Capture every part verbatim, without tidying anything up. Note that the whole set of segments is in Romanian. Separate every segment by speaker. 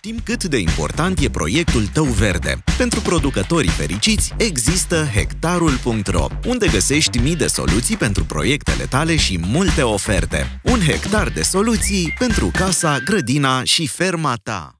Speaker 1: Știm cât de important e proiectul tău verde. Pentru producătorii fericiți există hectarul punct ro, unde găsești mii de soluții pentru proiectele tale și multe oferte. Un hectar de soluții pentru casa, grădina și ferma ta.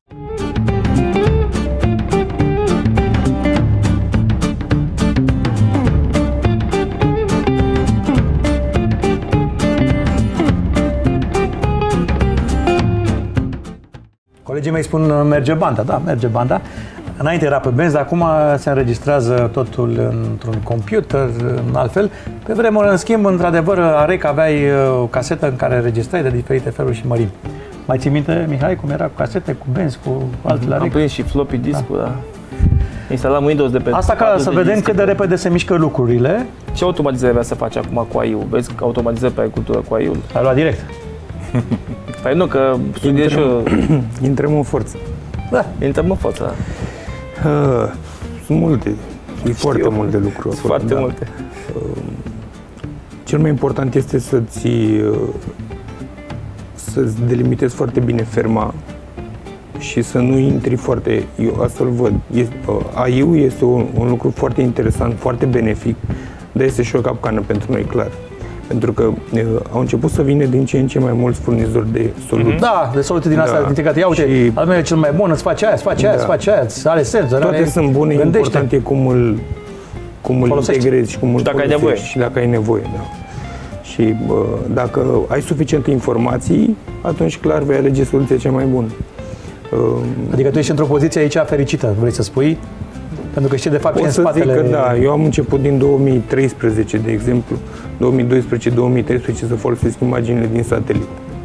Speaker 2: Colegii mei spun merge banda, da, merge banda. Înainte era pe benzi, dar acum se înregistrează totul într-un computer, în altfel. Pe vremuri, în schimb, într-adevăr, Arec aveai o casetă în care înregistrai de diferite feluri și mărimi. Mai ții minte, Mihai, cum era cu casete, cu benzi, cu altele Arec?
Speaker 3: Am prins și floppy disk-ul, da. da. Instalam Windows de pe...
Speaker 2: Asta ca să vedem cât de repede se mișcă lucrurile.
Speaker 3: Ce automatizare vrea să faci acum cu A I-ul? Vezi că automatizezi pe agricultură cu A I-ul?
Speaker 2: Ai luat direct.
Speaker 3: Păi nu, că studiez și eu...
Speaker 4: Intrăm în forță.
Speaker 3: Da, intrăm în forță, da.
Speaker 4: Uh, sunt multe, sunt foarte multe lucruri.
Speaker 3: Sunt foarte
Speaker 4: da.
Speaker 3: multe.
Speaker 4: Uh, cel mai important este să-ți uh, să-ți delimitezi foarte bine ferma și să nu intri foarte... Eu asta-l văd. Este, uh, A I-ul este un, un lucru foarte interesant, foarte benefic, dar este și o capcană pentru noi, clar. Pentru că uh, au început să vină din ce în ce mai mulți furnizori de soluții.
Speaker 2: Da, de soluții din astea da. integrate. Ia uite, și... al meu e cel mai bun, îți face aia, îți face aia, da. îți face aia, îți are senzori.
Speaker 4: Toate
Speaker 2: are...
Speaker 4: sunt bune,
Speaker 2: gândește.
Speaker 4: important e cum îl, cum îl integrezi și cum îl
Speaker 3: și dacă ai nevoie.
Speaker 4: Și dacă ai nevoie, da. Și uh, dacă ai suficiente informații, atunci clar vei alege soluția cea mai bună. Uh,
Speaker 2: adică tu ești într-o poziție aici fericită, vrei să spui? Pentru că știi de fapt ce în spatele...
Speaker 4: Că da, eu am început din două mii treisprezece, de exemplu, două mii doisprezece două mii treisprezece să folosesc imaginile din satelit,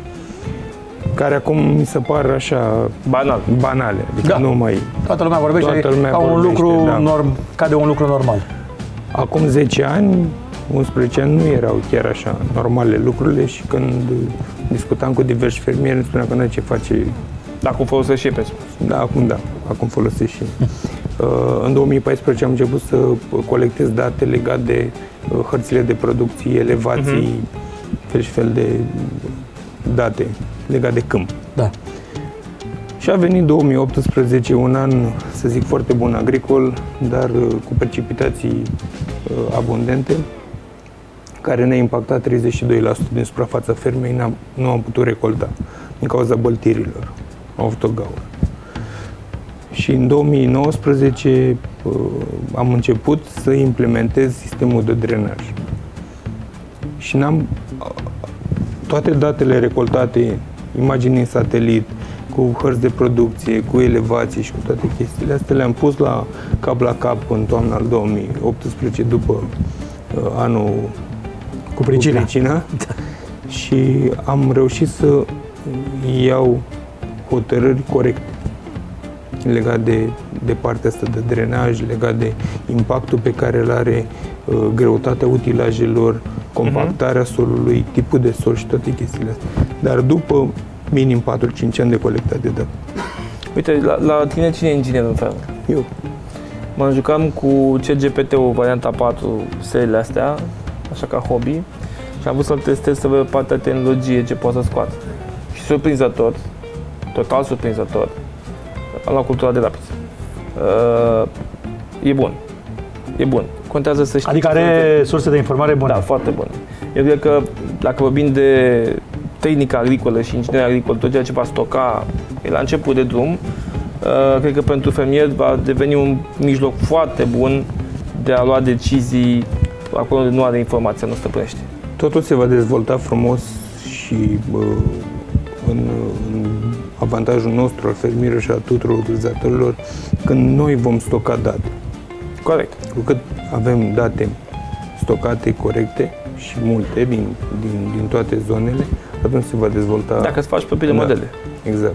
Speaker 4: care acum mi se par așa
Speaker 3: banal,
Speaker 4: banale, adică
Speaker 2: da.
Speaker 4: nu mai...
Speaker 2: Toată lumea vorbește
Speaker 4: toată lumea
Speaker 2: ca,
Speaker 4: vorbește,
Speaker 2: un lucru
Speaker 4: da.
Speaker 2: norm, ca de un lucru normal.
Speaker 4: Acum zece ani, unsprezece ani nu erau chiar așa normale lucrurile și când discutam cu diversi fermieri, îmi spunea că nu ce face...
Speaker 3: Da, acum folosesc și pe
Speaker 4: Da, acum da, acum folosesc și în două mii paisprezece am început să colectez date legate de hărțile de producție, elevații, uh-huh. fel și fel de date legate de câmp.
Speaker 2: Da.
Speaker 4: Și a venit două mii optsprezece, un an, să zic, foarte bun agricol, dar cu precipitații abundente, care ne-a impactat treizeci și doi la sută din suprafața fermei, nu am putut recolta din cauza băltirilor. Am avut o gaură. Și în două mii nouăsprezece uh, am început să implementez sistemul de drenaj. Și n-am uh, toate datele recoltate, imagini în satelit, cu hărți de producție, cu elevații și cu toate chestiile astea, le-am pus la cap la cap în toamna al două mii optsprezece, după uh, anul
Speaker 2: cu pricina.
Speaker 4: Cu pricina. Da. Și am reușit să iau hotărâri corecte legat de, de partea asta de drenaj, legat de impactul pe care îl are, uh, greutatea utilajelor, compactarea uh-huh. solului, tipul de sol și toate chestiile astea. Dar după minim patru cinci ani de colectat de date.
Speaker 3: Uite, la, la tine cine e inginer în fermă?
Speaker 4: Eu.
Speaker 3: Mă jucam cu C G P T-ul varianta patru, seriile astea, așa ca hobby, și am vrut să-l testez să văd partea tehnologie ce pot să scoată. Și surprinzător, total surprinzător, am luat cultura de lapis. Uh, e bun. E bun. Contează să știi.
Speaker 2: Adică are surse de informare bune.
Speaker 3: Da, foarte bune. Eu cred că dacă vorbim de tehnică agricolă și inginerie agricolă, tot ceea ce va stoca e la început de drum, uh, cred că pentru fermier va deveni un mijloc foarte bun de a lua decizii acolo unde nu are informația, nu stăpânește.
Speaker 4: Totul se va dezvolta frumos și uh, în, în avantajul nostru al fermierilor și a tuturor utilizatorilor când noi vom stoca date.
Speaker 3: Corect.
Speaker 4: Cu cât avem date stocate corecte și multe din, din, din toate zonele, atunci se va dezvolta...
Speaker 3: Dacă îți faci propriile
Speaker 4: da,
Speaker 3: modele.
Speaker 4: Exact.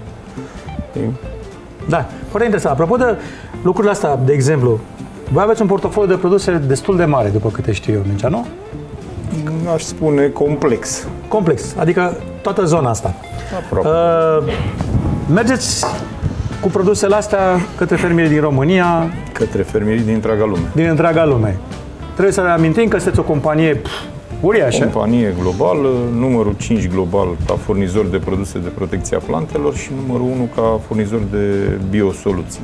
Speaker 2: Da, foarte interesant. Apropo de lucrurile astea, de exemplu, voi aveți un portofoliu de produse destul de mare, după câte știu eu, Mircea, nu?
Speaker 5: Aș spune complex.
Speaker 2: Complex, adică toată zona asta.
Speaker 5: Aproape.
Speaker 2: Uh, mergeți cu produsele astea către fermierii din România.
Speaker 5: Către fermierii din întreaga lume.
Speaker 2: Din întreaga lume. Trebuie să ne amintim că sunteți o companie pf, Uriașă.
Speaker 5: Companie globală, numărul cinci global ca furnizor de produse de protecție a plantelor și numărul unu ca furnizor de biosoluții.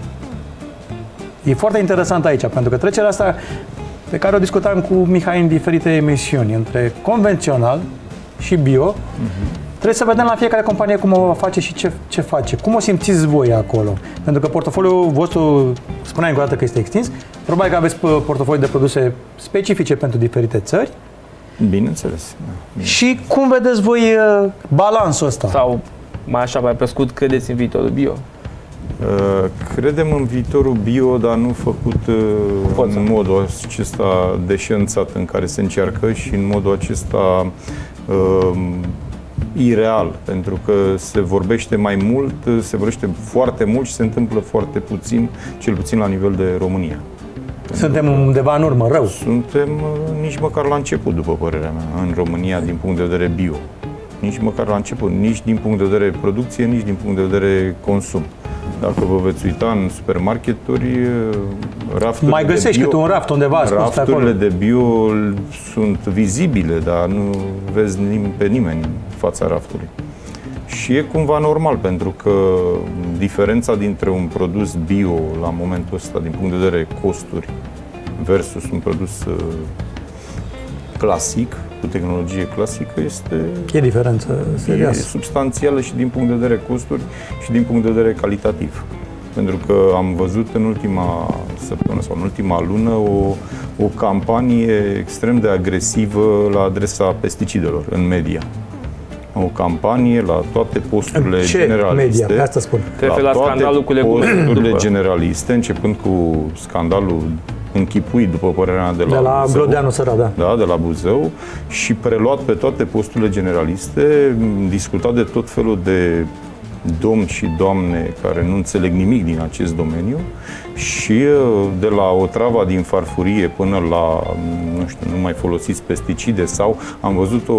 Speaker 2: E foarte interesant aici, pentru că trecerea asta pe care o discutam cu Mihai în diferite emisiuni, între convențional și bio, uh-huh. trebuie să vedem la fiecare companie cum o face și ce, ce face. Cum o simțiți voi acolo? Pentru că portofoliul vostru, spuneai încă o dată că este extins, probabil că aveți portofoliu de produse specifice pentru diferite țări.
Speaker 5: Bineînțeles. Da.
Speaker 2: Și cum vedeți voi balansul ăsta?
Speaker 3: Sau, mai așa, mai pe scurt, credeți în viitorul bio?
Speaker 5: Credem în viitorul bio, dar nu făcut Forța. în modul acesta deșanțat în care se încearcă și în modul acesta uh, ireal, pentru că se vorbește mai mult, se vorbește foarte mult și se întâmplă foarte puțin, cel puțin la nivel de România.
Speaker 2: Suntem undeva în urmă, rău.
Speaker 5: Suntem nici măcar la început, după părerea mea, în România, din punct de vedere bio. Nici măcar la început, nici din punct de vedere producție, nici din punct de vedere consum. Dacă vă veți uita în supermarketuri, rafturile
Speaker 2: mai găsești câte un raft undeva.
Speaker 5: Rafturile de bio sunt vizibile, dar nu vezi pe nimeni în fața raftului. Și e cumva normal, pentru că diferența dintre un produs bio la momentul ăsta, din punct de vedere costuri, versus un produs clasic, cu tehnologie clasică, este...
Speaker 2: E diferență serioasă.
Speaker 5: E substanțială și din punct de vedere costuri și din punct de vedere calitativ. Pentru că am văzut în ultima săptămână sau în ultima lună o, o campanie extrem de agresivă la adresa pesticidelor în media. O campanie la toate posturile
Speaker 2: Ce
Speaker 5: generaliste.
Speaker 2: Media? Asta spun.
Speaker 5: La, la toate scandalul cu posturile generaliste, începând cu scandalul închipuit, după părerea mea, de la,
Speaker 2: de la
Speaker 5: Buzău,
Speaker 2: Grodeanu Săra, da.
Speaker 5: Da, de la Buzău, și preluat pe toate posturile generaliste, discutat de tot felul de domni și doamne care nu înțeleg nimic din acest domeniu și de la otrava din farfurie până la, nu știu, nu mai folosiți pesticide, sau am văzut o,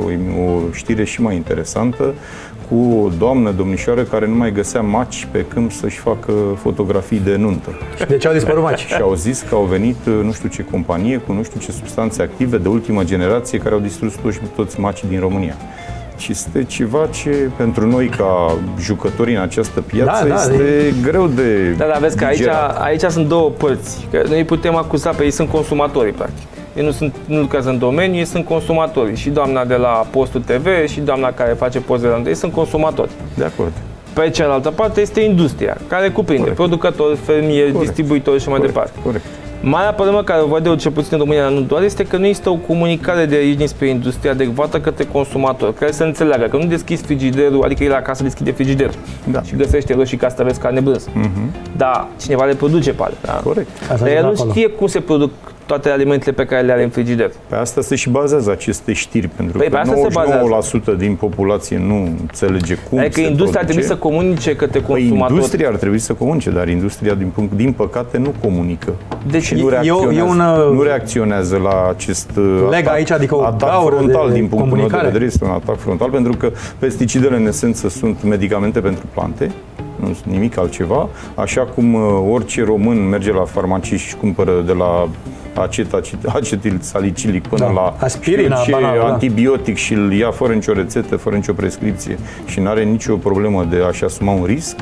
Speaker 5: o știre și mai interesantă cu o doamnă, domnișoară, care nu mai găsea maci pe câmp să-și facă fotografii de nuntă.
Speaker 2: Și de ce au dispărut maci?
Speaker 5: Și au zis că au venit nu știu ce companie cu nu știu ce substanțe active de ultimă generație care au distrus toți, toți macii din România. Și este ceva ce pentru noi ca jucători în această piață
Speaker 2: da, da,
Speaker 5: este de... greu de
Speaker 3: Da, dar vezi că aici, aici sunt două părți. Că noi putem acuza pe ei, sunt consumatorii, practic. Ei nu, sunt, nu lucrează în domeniu, ei sunt consumatorii. Și doamna de la Postul T V și doamna care face pozele la ei sunt consumatori.
Speaker 5: De acord.
Speaker 3: Pe cealaltă parte este industria, care cuprinde corect. Producători, fermieri, distribuitori și mai corect. departe.
Speaker 5: Corect.
Speaker 3: Marea problemă care o văd eu, cel puțin în România, nu doar, este că nu există o comunicare de aici spre industrie adecvată către consumator, care să înțeleagă că nu deschizi frigiderul, adică e la casă, deschide frigiderul da. și găsește roșii, castraveți, carne brânză. Uh-huh. Dar cineva le produce pe alea. Da?
Speaker 5: Corect.
Speaker 3: Dar el nu știe cum se produc toate alimentele pe care le are în frigider.
Speaker 5: Pe asta se și bazează aceste știri, pentru
Speaker 3: păi,
Speaker 5: că
Speaker 3: nouăzeci și nouă la sută
Speaker 5: din populație nu înțelege cum
Speaker 3: adică
Speaker 5: se
Speaker 3: industria
Speaker 5: produce.
Speaker 3: ar trebui să comunice către consumator.
Speaker 5: Păi industria ar trebui să comunice, dar industria, din, punct, din păcate, nu comunică.
Speaker 2: Deci
Speaker 5: și nu reacționează,
Speaker 2: e una...
Speaker 5: nu reacționează la acest
Speaker 2: leg
Speaker 5: atac,
Speaker 2: aici, adică o
Speaker 5: atac frontal,
Speaker 2: de
Speaker 5: din punctul meu de
Speaker 2: comunicare.
Speaker 5: vedere, este un atac frontal, pentru că pesticidele, în esență, sunt medicamente pentru plante, nu sunt nimic altceva, așa cum orice român merge la farmacie și cumpără de la acet, acetil salicilic până
Speaker 2: da.
Speaker 5: la
Speaker 2: aspirina,
Speaker 5: ce,
Speaker 2: banal,
Speaker 5: antibiotic da. și îl ia fără nicio rețetă, fără nicio prescripție și nu are nicio problemă de a-și asuma un risc.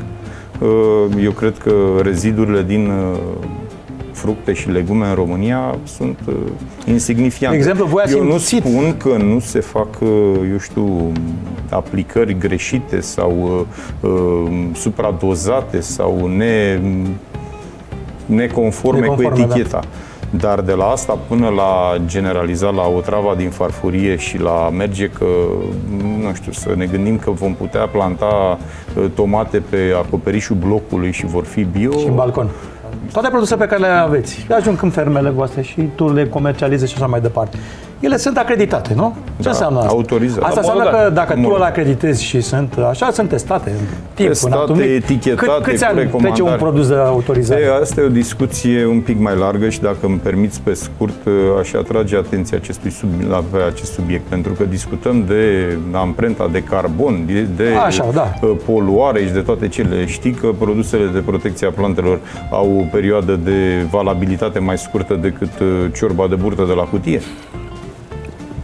Speaker 5: Eu cred că rezidurile din fructe și legume în România sunt insignifiante.
Speaker 2: De exemplu, voi ați
Speaker 5: eu nu
Speaker 2: simțit...
Speaker 5: spun că nu se fac, eu știu, aplicări greșite sau uh, supradozate sau ne, neconforme, neconforme cu eticheta. Da. Dar de la asta până la generaliza la otrava din farfurie și la merge că, nu știu, să ne gândim că vom putea planta tomate pe acoperișul blocului și vor fi bio.
Speaker 2: Și în balcon. Toate produsele pe care le aveți, ajung în fermele voastre și tu le comercializezi și așa mai departe. Ele sunt acreditate, nu? Ce
Speaker 5: da,
Speaker 2: înseamnă asta?
Speaker 5: Autorizate.
Speaker 2: Asta înseamnă că dacă tu îl acreditezi și sunt așa, sunt testate în timp,
Speaker 5: testate,
Speaker 2: în
Speaker 5: etichetate,
Speaker 2: Cât, câți ani trece un produs de autorizare?
Speaker 5: E, asta e o discuție un pic mai largă și dacă îmi permiți pe scurt, aș atrage atenția acestui sub, la pe acest subiect, pentru că discutăm de amprenta de carbon, de, de
Speaker 2: așa, da.
Speaker 5: poluare și de toate cele. Știi că produsele de protecție a plantelor au o perioadă de valabilitate mai scurtă decât ciorba de burtă de la cutie?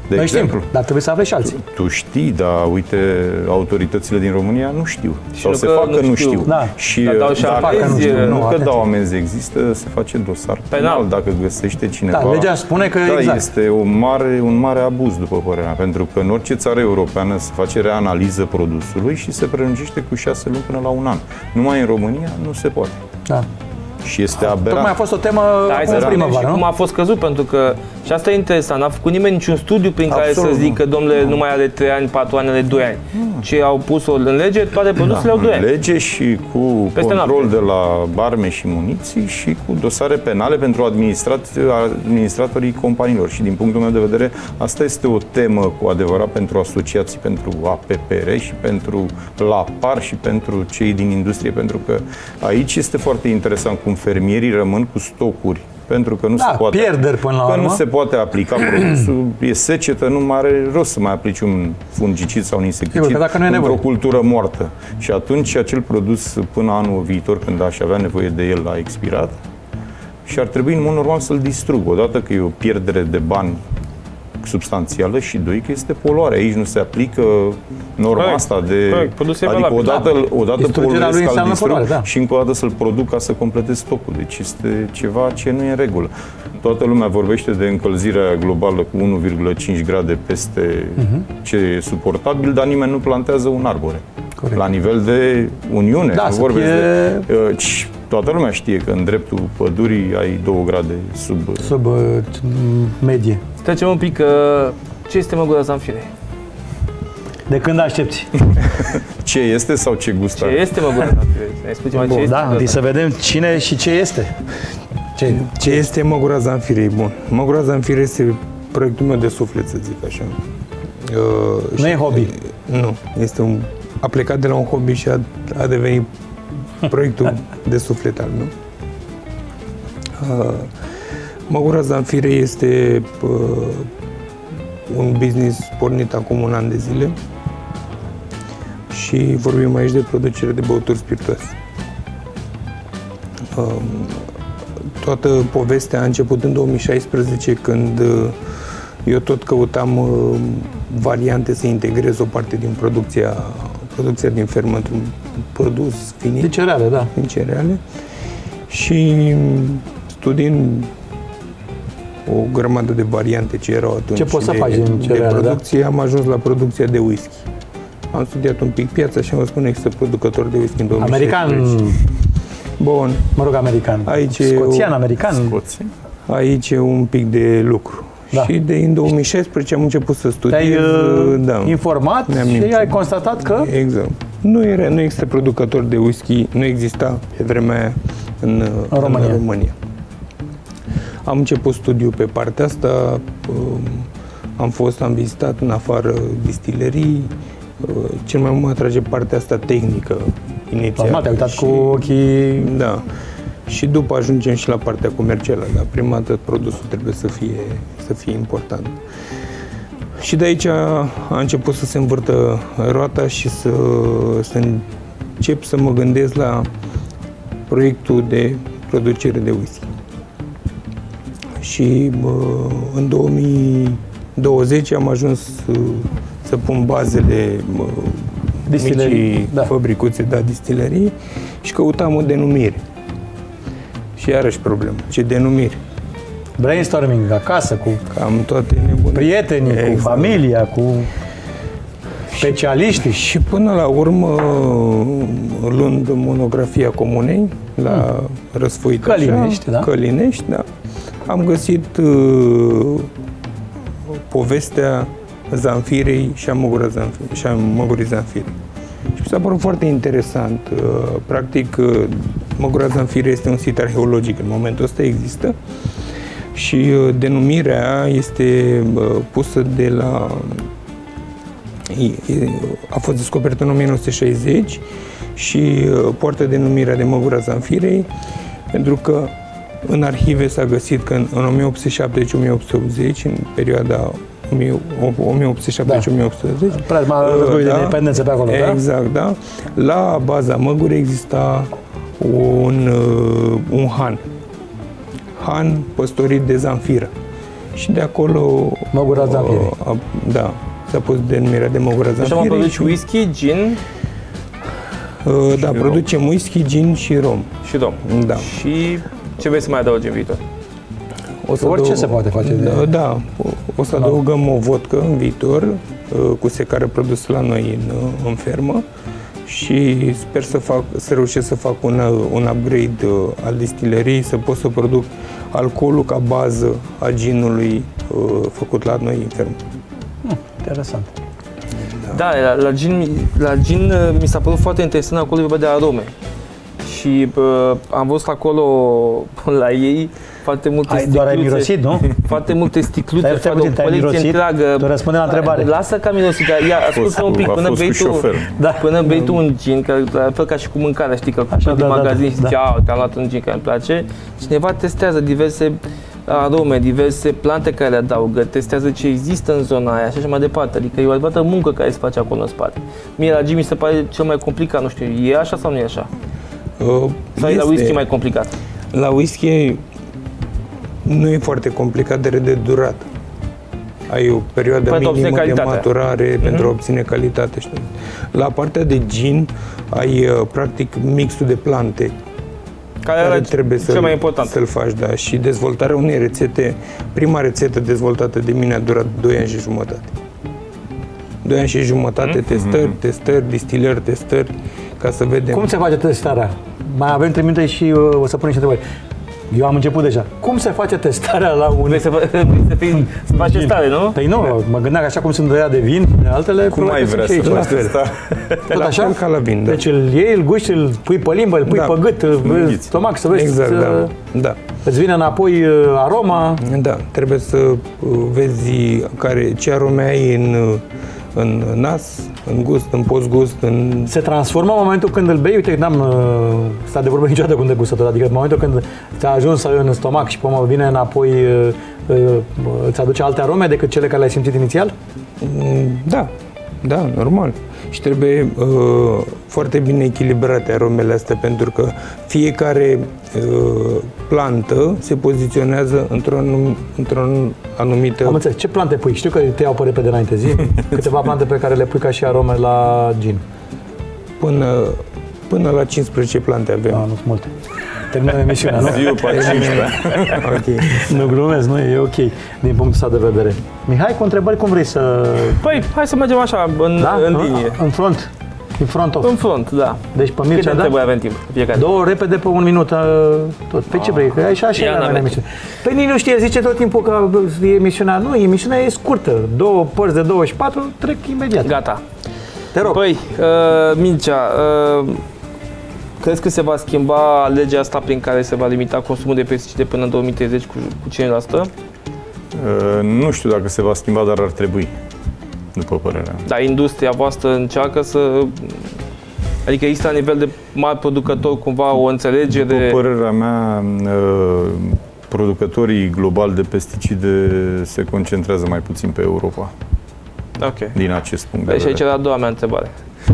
Speaker 5: De
Speaker 2: Noi
Speaker 5: exemplu.
Speaker 2: știm, dar trebuie să afle și alții.
Speaker 5: Tu știi, dar uite, autoritățile din România nu știu.
Speaker 3: Și
Speaker 5: Sau
Speaker 3: nu
Speaker 5: se
Speaker 3: că
Speaker 5: fac că
Speaker 3: nu
Speaker 5: nu
Speaker 3: știu.
Speaker 5: știu.
Speaker 2: Da.
Speaker 5: Și
Speaker 3: Dar dau și
Speaker 5: dacă,
Speaker 3: amenzi,
Speaker 5: nu, știu,
Speaker 2: nu,
Speaker 5: nu că
Speaker 2: atenție.
Speaker 5: dau amenzi, există, se face dosar penal,
Speaker 3: Penal.
Speaker 5: dacă găsește cineva.
Speaker 2: Da, legea spune că
Speaker 5: da,
Speaker 2: exact.
Speaker 5: este o mare, un mare abuz, după părerea mea, pentru că în orice țară europeană se face reanaliză produsului și se prelungește cu șase luni până la un an. Numai în România nu se poate.
Speaker 2: Da.
Speaker 5: Și este aberant.
Speaker 2: Tocmai a fost o temă
Speaker 3: Da, hai să
Speaker 2: în
Speaker 3: spunem
Speaker 2: primăvară,
Speaker 3: și
Speaker 2: nu?
Speaker 3: cum a fost căzut, pentru că și asta e interesant, n-a făcut nimeni niciun studiu prin care
Speaker 5: Absolut
Speaker 3: să zică, domnule, nu mai are trei ani, patru ani, are doi ani. Ce au pus-o în lege, toate produsele au doi ani.
Speaker 5: Lege și cu
Speaker 3: Peste
Speaker 5: control
Speaker 3: noapte.
Speaker 5: de la arme și muniții și cu dosare penale pentru administrat, administratorii companiilor. Și din punctul meu de vedere, asta este o temă cu adevărat pentru asociații, pentru A P P R și pentru LAPAR și pentru cei din industrie, pentru că aici este foarte interesant cum fermierii rămân cu stocuri. Pentru că nu
Speaker 2: Da,
Speaker 5: se poate,
Speaker 2: pierderi până la
Speaker 5: că
Speaker 2: urmă.
Speaker 5: nu se poate aplica produsul, e secetă, nu mai are rost să mai aplici un fungicid sau un insecticid
Speaker 2: Sigur că dacă nu e
Speaker 5: într-o
Speaker 2: nevoie.
Speaker 5: cultură moartă. Și atunci acel produs până anul viitor, când aș avea nevoie de el, a expirat și ar trebui în mod normal să-l distrug. Odată că e o pierdere de bani substanțială și doi că este poluare. Aici nu se aplică norma
Speaker 3: Corect,
Speaker 5: asta de...
Speaker 3: corect, produse
Speaker 5: adică
Speaker 3: valabile.
Speaker 5: odată, odată
Speaker 2: Distrugerea lui
Speaker 5: poluezi, că
Speaker 2: înseamnă
Speaker 5: distrug
Speaker 2: poluare, da.
Speaker 5: și încă o dată să-l produc ca să completez stocul. Deci este ceva ce nu e în regulă. Toată lumea vorbește de încălzirea globală cu unu virgulă cinci grade peste uh-huh. ce e suportabil, dar nimeni nu plantează un arbore.
Speaker 2: Corect.
Speaker 5: La nivel de Uniune,
Speaker 2: Da,
Speaker 5: nu
Speaker 2: să
Speaker 5: vorbesc
Speaker 2: fie-
Speaker 5: de... uh, ci- Toată lumea știe că în dreptul pădurii ai două grade sub...
Speaker 2: Sub uh, medie.
Speaker 3: Trecem un pic, că ce este măgura zanfirei?
Speaker 2: De când aștepți?
Speaker 5: Ce este sau ce gust
Speaker 3: Ce
Speaker 5: are?
Speaker 3: este măgura zanfirei? Ne spui mai ce
Speaker 2: Bun,
Speaker 3: este
Speaker 2: da,
Speaker 3: măgura
Speaker 2: întâi să vedem cine și ce este. Ce?
Speaker 4: Ce este măgura zanfirei? Bun. Măgura zanfirei este proiectul meu de suflet, să zic așa. Uh,
Speaker 2: Nu
Speaker 4: și-
Speaker 2: e hobby.
Speaker 4: Nu. Este un, a plecat de la un hobby și a, a devenit proiectul de suflet al meu. Uh, Măgura zanfirei este uh, un business pornit acum un an de zile și vorbim aici de producere de băuturi spiritoase. Uh, Toată povestea a început în două mii șaisprezece, când uh, eu tot căutam uh, variante să integrez o parte din producția, producția din fermă într-un produs finit
Speaker 2: De cereale, da.
Speaker 4: din cereale și studiind o grămadă de variante ce erau atunci
Speaker 2: Ce poți să
Speaker 4: de,
Speaker 2: faci din cereale,
Speaker 4: de
Speaker 2: da?
Speaker 4: producție, am ajuns la producția de whisky. Am studiat un pic piața și am spus că există producători de whisky în două mii șaisprezece.
Speaker 2: American,
Speaker 4: Bun,
Speaker 2: mă rog, american.
Speaker 4: Aici e
Speaker 2: Scoțian,
Speaker 4: o-
Speaker 2: american.
Speaker 5: Scoții?
Speaker 4: aici e un pic de lucru.
Speaker 2: Da.
Speaker 4: Și de în două mii șaisprezece am început să studiez.
Speaker 2: Te-ai uh,
Speaker 4: da.
Speaker 2: informat
Speaker 4: Ne-am
Speaker 2: și
Speaker 4: informat.
Speaker 2: ai constatat că
Speaker 4: Exact. Nu, era, nu există producători de whisky, nu exista pe vremea aia în, în,
Speaker 2: România.
Speaker 4: în România. Am început studiul pe partea asta, um, am fost, am vizitat în afară distilerii, uh, cel mai mult mă atrage partea asta tehnică inițial.
Speaker 2: normal, te-ai uitat
Speaker 4: Și-
Speaker 2: cu ochii.
Speaker 4: Da. Și după ajungem și la partea comercială, dar prima dată produsul trebuie să fie, să fie important. Și de aici a, a început să se învârtă roata și să, să încep să mă gândesc la proiectul de producere de whisky. Și bă, în două mii douăzeci am ajuns să, să pun bazele bă,
Speaker 2: Distilerii,
Speaker 4: micii
Speaker 2: da.
Speaker 4: fabricuțe, da, distilerii, și căutam o denumire. Și iarăși problemă. Ce denumire?
Speaker 2: Brainstorming acasă, cu
Speaker 4: Cam toate nebunii.
Speaker 2: prietenii, cu
Speaker 4: Exact.
Speaker 2: familia, cu specialiștii.
Speaker 4: Și până la urmă, luând monografia Comunei, la răsfoit
Speaker 2: Călinești,
Speaker 4: așa,
Speaker 2: da?
Speaker 4: Călinești, da, am găsit uh, povestea Zanfirei și a Măgura Zanfirei, și a Măgurii Zanfirei. Și mi s-a părut foarte interesant. Uh, practic, uh, Măgura Zanfirei este un sit arheologic, în momentul ăsta există, și uh, denumirea este uh, pusă de la... a fost descoperită în o mie nouă sute șaizeci și uh, poartă denumirea de Măgura Zanfirei, pentru că în arhive s-a găsit că în, în o mie opt sute șaptezeci - o mie opt sute optzeci, în perioada o mie opt sute șaptezeci - o mie opt sute optzeci,
Speaker 2: Preajma războiului de independență pe acolo, da?
Speaker 4: exact, da? La baza Măgurii exista un, uh, un han. Han păstorit de Zanfiră. și de acolo...
Speaker 2: Măgura Zamfirei.
Speaker 4: Da, s-a pus denumirea de Măgura Zamfirei.
Speaker 3: Așa am produs whisky, gin...
Speaker 4: Uh, da, producem rom. Whisky, gin și rom.
Speaker 3: Și rom.
Speaker 4: Da.
Speaker 3: Și ce vrei să mai adaugi în viitor?
Speaker 2: O să Orice adăug... se poate face. De...
Speaker 4: Da, da, o să adăugăm o vodcă în viitor, uh, cu secare produsă la noi în, în fermă și sper să, fac, să reușesc să fac un, un upgrade uh, al distileriei, să pot să produc alcoolul ca bază a ginului uh, făcut la noi în fermă.
Speaker 2: Hmm, interesant.
Speaker 3: Da, la, la, gin, la gin mi s-a părut foarte interesant, acolo e vorba de arome. Și uh, am văzut acolo la ei foarte multe
Speaker 2: ai,
Speaker 3: sticluțe.
Speaker 2: Doar ai mirosit, nu?
Speaker 3: Foarte multe sticluțe,
Speaker 2: foarte o colecție întreagă. Tu răspunde la întrebare.
Speaker 3: Lasă ca mirosit, ia, ascultă un pic, până bei tu,
Speaker 2: da.
Speaker 3: până bei tu un gin, că la fel ca și cu mâncarea, știi, că
Speaker 2: așa,
Speaker 3: din
Speaker 2: da,
Speaker 3: magazin
Speaker 2: da,
Speaker 3: și zice, da. te-am luat un gin care îmi place. Cineva testează diverse arome, diverse plante care le adaugă, testează ce există în zona aia și așa mai departe. Adică e o adevărată muncă care se face acolo în spate. Mie la gin mi se pare cel mai complicat, nu știu, e așa sau nu e așa?
Speaker 4: Uh,
Speaker 3: sau e la whisky mai complicat?
Speaker 4: La whisky nu e foarte complicat, de de durat. Ai o perioadă pentru minimă de maturare mm-hmm. pentru a obține calitate. Știu. La partea de gin ai practic mixul de plante
Speaker 3: care, care trebuie
Speaker 4: să
Speaker 3: mai important.
Speaker 4: să-l faci, da. Și dezvoltarea unei rețete, prima rețetă dezvoltată de mine a durat doi ani și jumătate. doi ani și jumătate, mm-hmm. testări, testări, distilări, testări, ca să vedem.
Speaker 2: Cum se face testarea? Mai avem trei minute și uh, o să punem și întrebări. Eu am început deja. Cum se face testarea la un...
Speaker 3: Vrei să, să, fii, să faci testare, nu?
Speaker 2: Păi nu, da. Mă gândeam că așa cum sunt de ea de vin, de altele...
Speaker 5: Cum ai vrea să faci testarea?
Speaker 2: Tot așa?
Speaker 4: Ca la vin, da.
Speaker 2: Deci îl iei, îl guști, îl pui pe limbă, îl pui da. pe gât, în stomac, să vezi...
Speaker 4: Exact,
Speaker 2: să,
Speaker 4: da. da.
Speaker 2: Îți vine înapoi aroma...
Speaker 4: Da, trebuie să vezi care, ce arome ai în... în nas, în gust, în postgust, în... Se transformă în momentul când îl bei, uite, n-am uh, stat de vorbă niciodată cu un degustător, adică în momentul când ți-a ajuns în stomac și pe urmă vine înapoi, uh, uh, îți aduce alte arome decât cele care le-ai simțit inițial? Mm, da, da, normal. Și trebuie uh, foarte bine echilibrate aromele astea, pentru că fiecare uh, plantă se poziționează într-o anum, într-o anumită...
Speaker 2: Am înțeles. Ce plante pui? Știu că te iau pe repede înainte, zi. Câteva plante pe care le pui ca și arome la gin.
Speaker 4: Până, până la cincisprezece plante avem.
Speaker 2: Da, nu-s multe. Terminăm emisiunea, nu?
Speaker 5: Eu pe cincisprezece.
Speaker 2: Ok. Nu glumesc, nu? E ok, din punctul ăsta de vedere. Mihai, cu întrebări, cum vrei să...
Speaker 3: Păi, hai să mergem așa, în,
Speaker 2: da?
Speaker 3: în linie.
Speaker 2: În front. În front of.
Speaker 3: În front, da.
Speaker 2: Deci pe Mircea, da?
Speaker 3: Trebuie avem timp, fiecare.
Speaker 2: Două repede pe un minut, tot. Pe ce vrei? Că așa așa e la emisiune. Păi nici nu știe, zice tot timpul că emisiunea, nu, emisiunea e scurtă. Două părți de douăzeci și patru, trec imediat.
Speaker 3: Gata.
Speaker 2: Te rog.
Speaker 3: Păi, uh, Mircea, uh, crezi că se va schimba legea asta prin care se va limita consumul de pesticide până în două mii treizeci cu, cu cinci la sută?
Speaker 5: Uh, nu știu dacă se va schimba, dar ar trebui, după părerea mea.
Speaker 3: Dar industria voastră încearcă să... Adică există la nivel de mari producători cumva o înțelegere?
Speaker 5: După părerea mea, uh, producătorii globali de pesticide se concentrează mai puțin pe Europa.
Speaker 3: Ok.
Speaker 5: Din acest punct de
Speaker 3: vedere. Și aici
Speaker 5: vedere.
Speaker 3: era a doua mea întrebare.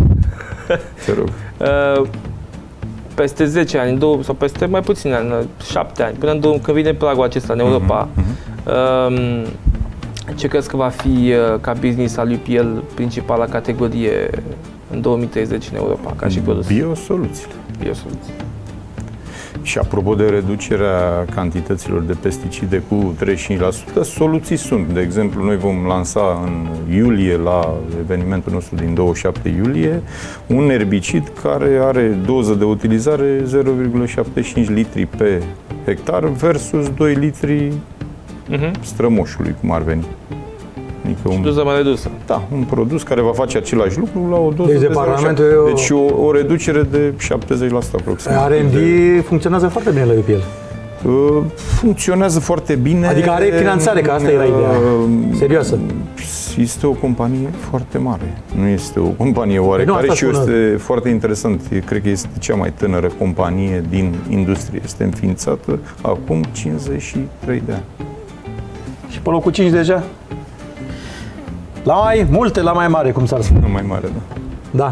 Speaker 5: Te rog.
Speaker 3: Uh, peste zece ani, două, sau peste mai puțini ani, șapte ani, până în două, când vine pragul acesta în Europa, uh-huh, uh-huh. Uh, ce crezi că va fi uh, ca business al U P L principala categorie în două mii treizeci în Europa, ca și produs?
Speaker 5: Biosoluțiile.
Speaker 3: Biosoluții.
Speaker 5: Și apropo de reducerea cantităților de pesticide cu treizeci și cinci la sută, soluții sunt. De exemplu, noi vom lansa în iulie, la evenimentul nostru din douăzeci și șapte iulie, un erbicid care are doză de utilizare zero virgulă șaptezeci și cinci litri pe hectar versus doi litri uh-huh. strămoșului, cum ar veni.
Speaker 3: Adică un, doză mai redusă.
Speaker 5: Da, un produs care va face același lucru la o doză
Speaker 2: deci
Speaker 5: de,
Speaker 2: de
Speaker 5: zero virgulă șapte.
Speaker 2: Eu...
Speaker 5: Deci o, o reducere de șaptezeci la sută aproximativ.
Speaker 2: R and D de... funcționează foarte bine la U P L.
Speaker 5: Funcționează foarte bine.
Speaker 2: Adică are finanțare, că asta era ideea. Serioasă.
Speaker 5: Este o companie foarte mare. Nu este o companie oarecare și este foarte interesant. Cred că este cea mai tânără companie din industrie. Este înființată acum cincizeci și trei de ani.
Speaker 2: Și pe locul cinci deja? La mai multe, la mai mare, cum s-ar spune.
Speaker 5: La mai mare, da.
Speaker 2: Da.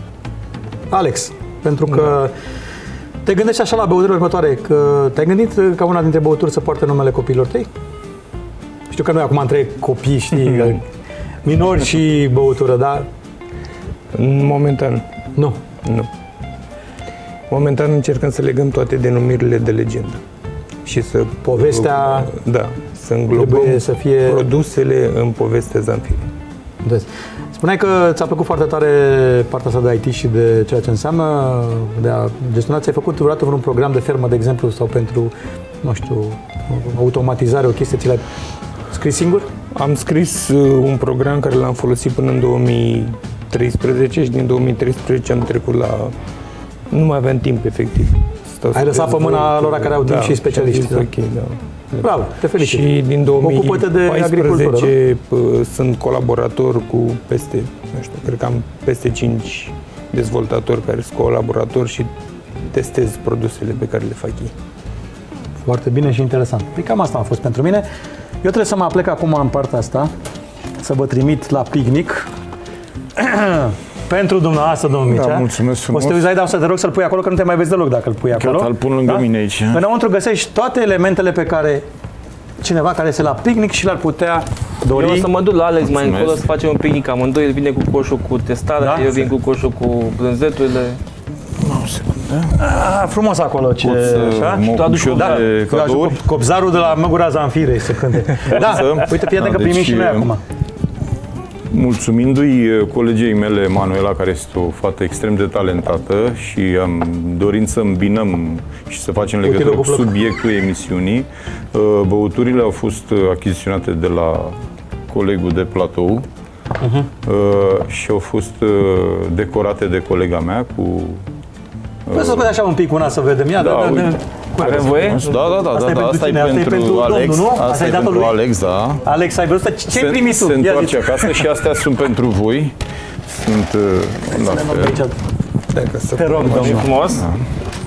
Speaker 2: Alex, pentru că da. te gândești așa la băuturile următoare, că te-ai gândit ca una dintre băuturi să poarte numele copiilor tăi? Știu că noi acum între copii, știi, minori și băutură, dar...
Speaker 4: Momentan.
Speaker 2: Nu.
Speaker 4: Nu. Momentan încercăm să legăm toate denumirile de legendă. Și să...
Speaker 2: Povestea...
Speaker 4: Da. Să înglobăm
Speaker 2: să fie...
Speaker 4: produsele în povestea Zanfire.
Speaker 2: Spuneai că ți-a plăcut foarte tare partea asta de I T și de ceea ce înseamnă de a gestiona. Ți-ai făcut vreodată vreun program de fermă, de exemplu, sau pentru, nu știu, automatizare, o chestie, ți l-ai scris singur?
Speaker 4: Am scris un program care l-am folosit până în două mii treisprezece și din două mii treisprezece am trecut la... Nu mai aveam timp, efectiv. Stau
Speaker 2: Ai lăsat pe mâna lor care au timp
Speaker 4: da,
Speaker 2: și specialiști.
Speaker 4: Da, ok, da.
Speaker 2: Bravo, te felicit.
Speaker 4: Și din două mii paisprezece sunt colaborator cu peste, nu știu, cred că am peste cinci dezvoltatori care sunt colaboratori și testez produsele pe care le fac ei.
Speaker 2: Foarte bine și interesant. Păi cam asta a fost pentru mine. Eu trebuie să mă aplec acum în partea asta, să vă trimit la picnic. Pentru dumneavoastră, domnul Mircea.
Speaker 5: Da, mulțumesc frumos.
Speaker 2: O să te uiți, dar să te rog să-l pui acolo, că nu te mai vezi deloc dacă îl pui acolo.
Speaker 5: Gata, îl pun lângă
Speaker 2: da?
Speaker 5: mine aici.
Speaker 2: Înăuntru găsești toate elementele pe care cineva care se la picnic și l-ar putea dori.
Speaker 3: Eu o să mă duc la Alex mai
Speaker 5: Mulțumesc.
Speaker 3: încolo să facem un picnic amândoi. El vine cu coșul cu testarea,
Speaker 2: Da?
Speaker 3: eu vin cu coșul cu brânzeturile.
Speaker 5: O secundă.
Speaker 2: Ah, frumos acolo ce...
Speaker 5: Pot să
Speaker 2: așa?
Speaker 5: mă ocup și eu
Speaker 2: Da,
Speaker 5: de
Speaker 2: da,
Speaker 5: cadouri?
Speaker 2: copzarul de la Măgura Zanfirei să cânte. Da, uite, fii atent că
Speaker 5: deci,
Speaker 2: primim și noi acum.
Speaker 5: Mulțumindu-i colegei mele, Manuela, care este o fată extrem de talentată și am dorit să îmbinăm și să facem legătură cu subiectul emisiunii, băuturile au fost achiziționate de la colegul de platou uh-huh. și au fost decorate de colega mea cu...
Speaker 2: Vreau să scoți așa un pic una să vedem. Ia,
Speaker 5: da,
Speaker 2: da, da,
Speaker 5: uite. Are voie? Da, da, da,
Speaker 2: asta
Speaker 5: da, da, asta e pentru, pentru Alex.
Speaker 2: Domnul, nu?
Speaker 5: Asta e pentru lui? Alex, da.
Speaker 2: Alex, ai văzut? Ce ai primit tu?
Speaker 5: Se întoarce acasă și astea sunt pentru voi. Sunt la fel.
Speaker 2: Te rog, domnul.
Speaker 3: Frumos.
Speaker 5: Da.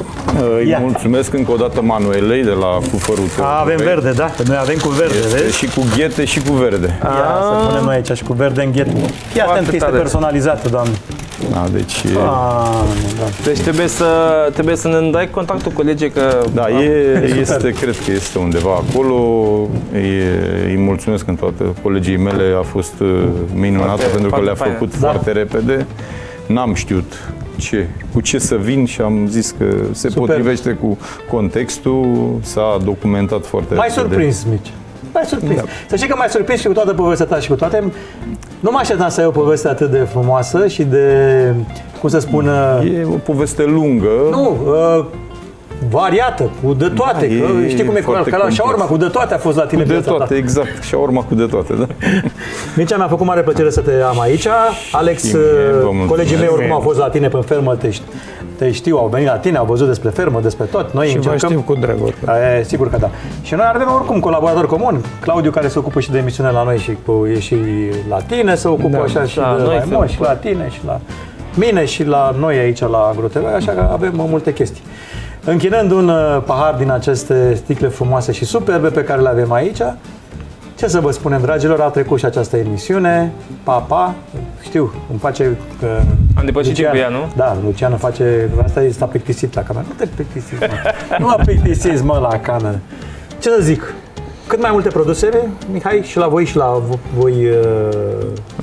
Speaker 5: Îi mulțumesc încă o dată Manuelei de la Cufărul Tău.
Speaker 2: Avem verde, da? Noi avem cu verde, vezi?
Speaker 5: Și cu ghete și cu verde.
Speaker 2: Ia să punem noi aici și cu verde în ghete. Fii atent că este personalizată, doamne.
Speaker 5: Da, deci...
Speaker 2: Ah, da.
Speaker 3: Deci trebuie să, trebuie să ne dai contactul colegii că...
Speaker 5: Da, e, este, cred că este undeva acolo. E, îi mulțumesc în toate colegii mele, a fost minunată foarte, pentru că le-a făcut da. foarte repede. N-am știut ce, cu ce să vin și am zis că se Super. potrivește cu contextul, s-a documentat foarte
Speaker 2: mai
Speaker 5: repede.
Speaker 2: Mai surprins, Mici. Mai surprins. Da. Să știi că m-ai surprins și cu toată povestea ta și cu toate. Nu mă așteptam să ai o poveste atât de frumoasă și de, cum să spun...
Speaker 5: E o poveste lungă.
Speaker 2: Nu, uh, variată, cu de toate. Da, că, știi cum e, ca la șaorma, cu de toate a fost la tine.
Speaker 5: Cu de toate, ta. exact. Șaorma cu de toate, da.
Speaker 2: Mircea, mi-a făcut mare plăcere să te am aici. Alex, mie, colegii mei oricum au fost la tine pe fermă, te, te știu, au venit la tine, au văzut despre fermă, despre tot. Noi
Speaker 4: și
Speaker 2: încercăm...
Speaker 4: vă știu cu drag oricum.
Speaker 2: E, sigur că da. Și noi avem oricum colaborator comun. Claudiu, care se ocupă și de emisiune la noi și cu, e și la tine, se ocupă da, așa și da, de noi mai și la tine și la mine și la noi aici la AgroTV, așa că avem multe chestii. Închinând un pahar din aceste sticle frumoase și superbe pe care le avem aici, ce să vă spunem, dragilor, a trecut și această emisiune. Pa, pa! Știu, îmi face... Că
Speaker 3: Am depășit timpul ea, nu?
Speaker 2: Da, Lucian face... Asta este plictisit la cameră. Nu te plictisiți, mă. Nu mă plictisiți, mă, la cameră. Ce să zic? Cât mai multe produse, Mihai, și la voi și la voi... Uh...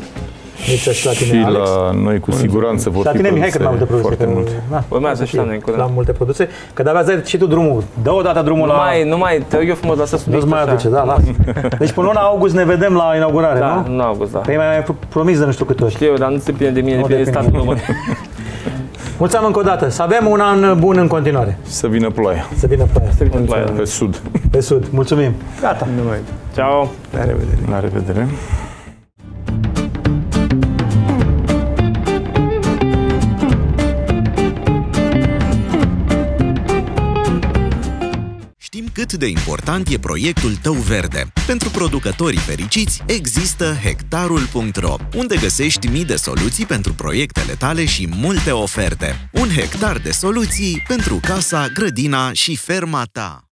Speaker 5: Și, și la tine, și Alex. La noi cu siguranță vor fi
Speaker 2: la tine, Mihai, cât mai multe produse.
Speaker 5: Foarte multe.
Speaker 3: Urmează și la noi.
Speaker 2: La multe produse. Că de-abia dai și tu drumul. Dă o dată drumul
Speaker 3: nu
Speaker 2: la...
Speaker 3: Mai, nu mai, te rog eu frumos, lasă subiectul.
Speaker 2: Nu-ți mai aduce, da, las. Deci până luna august ne vedem la inaugurare,
Speaker 3: da,
Speaker 2: nu?
Speaker 3: Da, în august, da.
Speaker 2: Păi mai promis de nu știu câte ori.
Speaker 3: Știu, dar nu se depinde de mine, depinde de statul român.
Speaker 2: Mulțumim încă o dată. Să avem un an bun în continuare.
Speaker 5: Să vină ploaia.
Speaker 2: Să vină ploaia.
Speaker 3: Să vină ploaia.
Speaker 5: Pe sud.
Speaker 2: Pe sud. Mulțumim. Gata.
Speaker 3: Ciao.
Speaker 4: La revedere.
Speaker 5: La revedere.
Speaker 1: Cât de important e proiectul tău verde. Pentru producătorii fericiți există hectarul punct ro, unde găsești mii de soluții pentru proiectele tale și multe oferte. Un hectar de soluții pentru casa, grădina și ferma ta.